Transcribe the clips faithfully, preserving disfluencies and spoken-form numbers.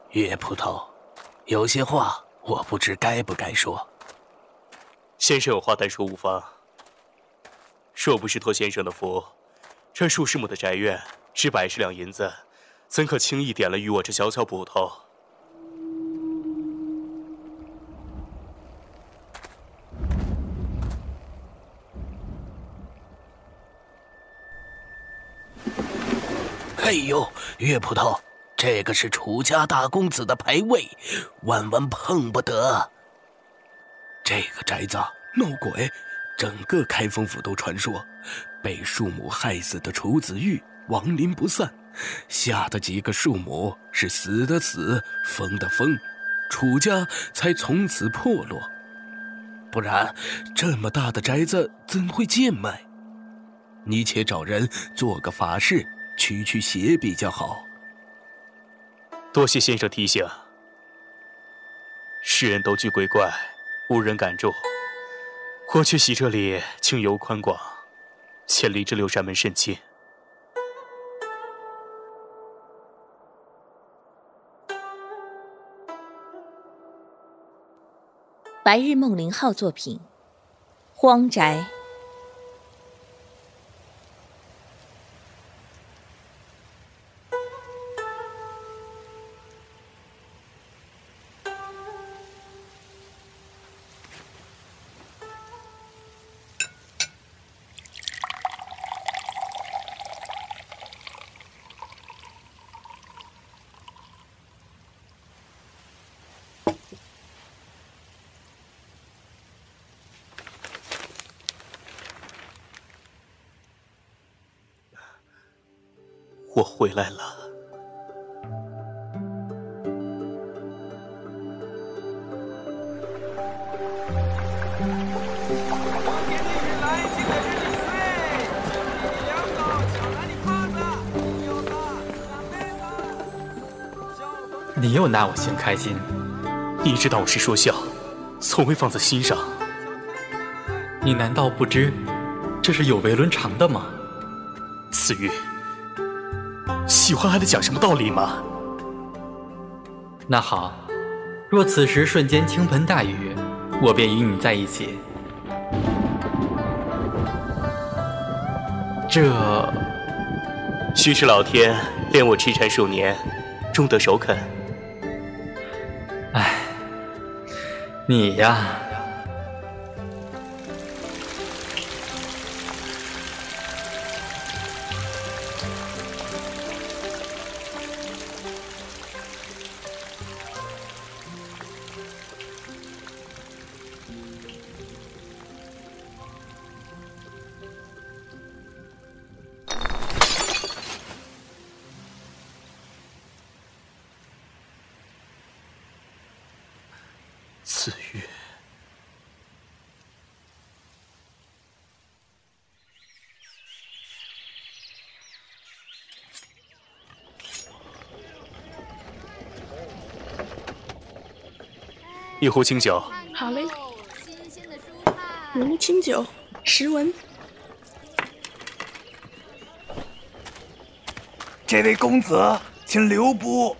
岳捕头，有些话我不知该不该说。 先生有话单说无妨。若不是托先生的福，这数十亩的宅院值百十两银子，怎可轻易点了于我这小小捕头？ 哎呦，岳捕头，这个是楚家大公子的牌位，万万碰不得。这个宅子闹鬼，整个开封府都传说，被庶母害死的楚子玉亡灵不散，吓得几个庶母是死的死，疯的疯，楚家才从此破落。不然，这么大的宅子怎会贱卖？你且找人做个法事，驱驱邪比较好。 多谢先生提醒。世人都惧鬼怪，无人敢住。我却喜这里清幽宽广，且离这六扇门甚近。 白日梦灵号作品《荒宅》。 我回来了。 你又拿我先开心， 你知道我是说笑，从未放在心上。 你难道不知这是有违伦常的吗？ 思玉，喜欢还得讲什么道理吗？ 那好，若此时瞬间倾盆大雨，我便与你在一起。这须是老天怜我痴缠数年，终得首肯。 唉，你呀， 子玉，一壶清酒。 好嘞。五清酒，十文。 这位公子，请留步。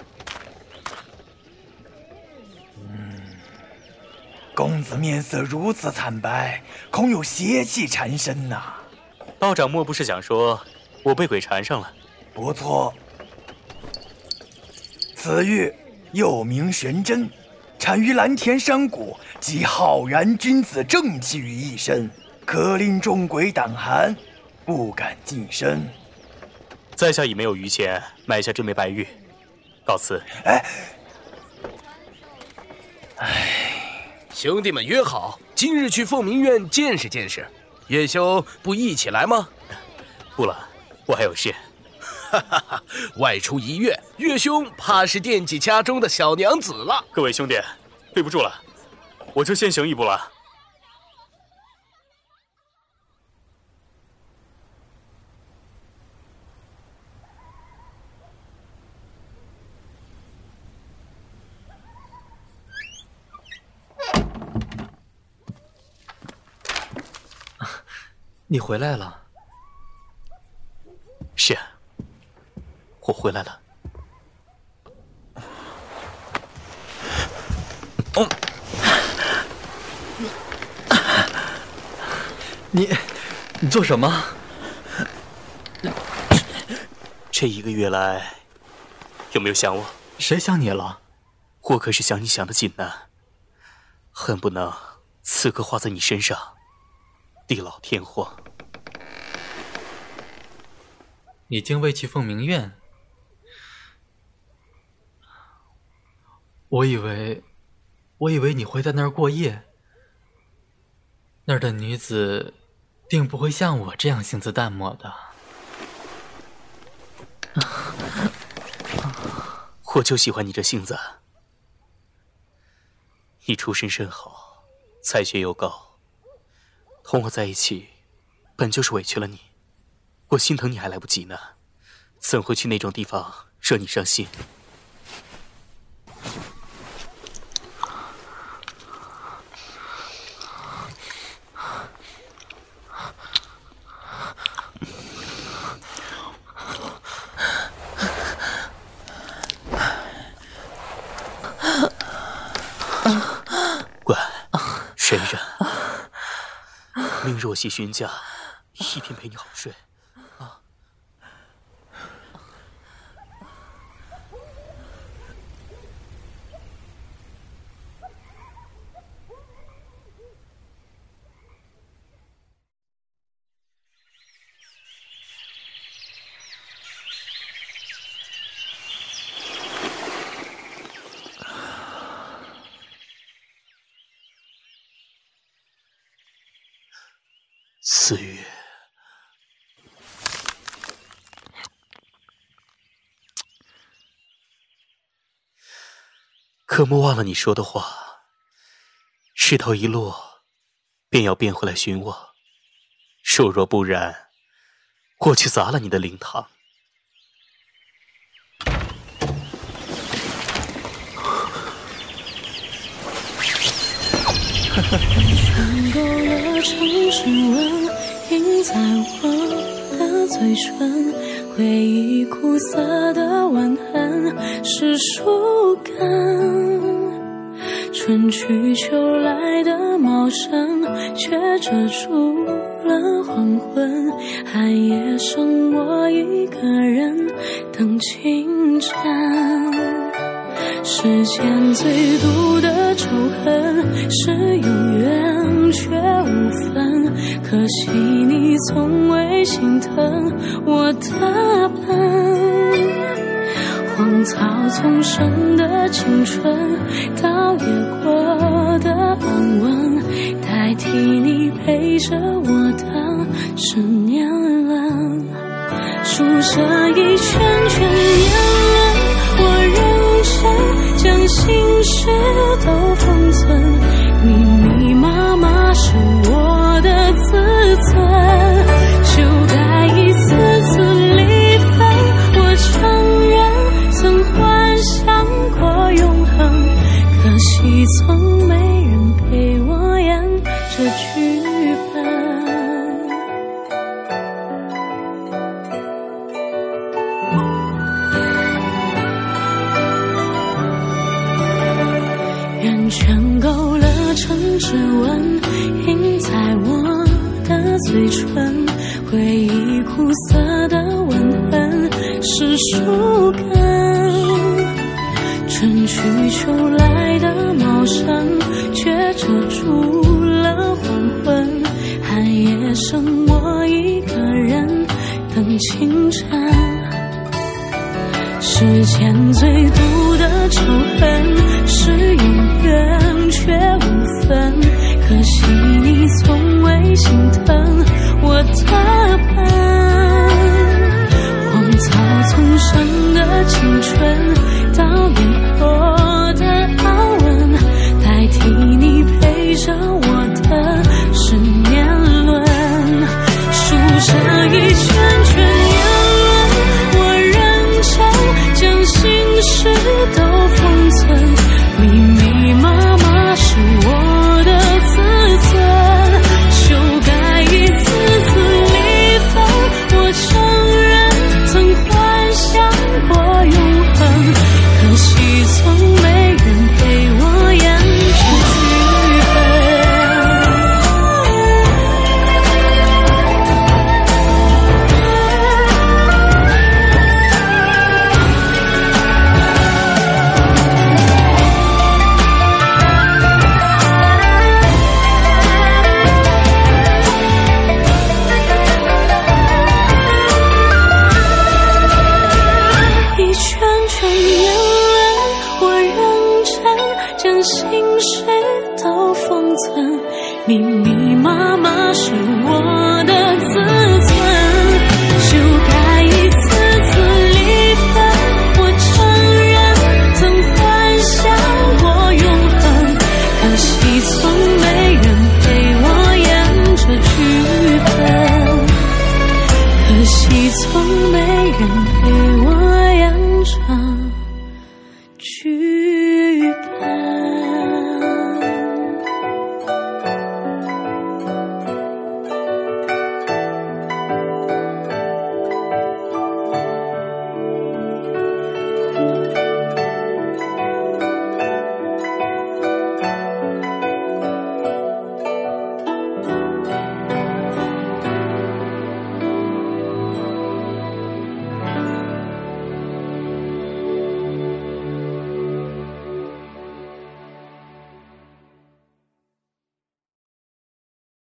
公子面色如此惨白，恐有邪气缠身呐、啊。 道长莫不是想说我被鬼缠上了？ 不错，此玉又名玄真，产于蓝田山谷，集浩然君子正气于一身，可令众鬼胆寒，不敢近身。 在下已没有余钱买下这枚白玉，告辞。 哎， 哎。兄弟们约好，今日去凤鸣院见识见识。岳兄不一起来吗？ 不了，我还有事。 哈哈哈！外出一月，岳兄怕是惦记家中的小娘子了。 各位兄弟，对不住了，我就先行一步了。 你回来了。 是，我回来了。 哦，你，你做什么？ 这一个月来，有没有想我？ 谁想你了？ 我可是想你想的紧呢，恨不能此刻花在你身上，地老天荒。 你竟未去凤鸣院？我以为，我以为你会在那儿过夜。那儿的女子，定不会像我这样性子淡漠的。 我就喜欢你这性子。你出身甚好，才学又高，同我在一起，本就是委屈了你。我心疼你还来不及呢，怎会去那种地方惹你伤心？乖，忍一忍。明日我系训假，一定陪你好睡。啊！思雨，可莫忘了你说的话，石头一落，便要变回来寻我。若若不然，我去砸了你的灵堂。 穿过了城市纹，印在我的嘴唇，回忆苦涩的吻痕是树根。春去秋来的茂盛，却遮住了黄昏。寒夜剩我一个人等清晨。世间最毒的仇恨是永远却无分，可惜你从未心疼我的笨。荒草丛生的青春，倒也过的安稳，代替你陪着我的是年轮。数着一圈圈年轮，我认真将心事都封存，密密麻麻是我的自尊。就该一次次离分，我承认曾幻想过永恒，可惜从没人陪我演这剧本。圆圈勾了成指纹，印在我的嘴唇，回忆苦涩的吻痕是树根。春去秋来的茂盛，却遮住了黄昏。寒夜剩我一个人等清晨。世间最毒的仇恨是永远却无分，可惜你从未心疼我的笨。荒草丛生的青春，倒也过的安稳，代替你陪着我的是年轮。数着一圈圈年轮，我认真将心事都封存，密密麻麻是我的自尊。就该一段心事都封存，密密麻麻是我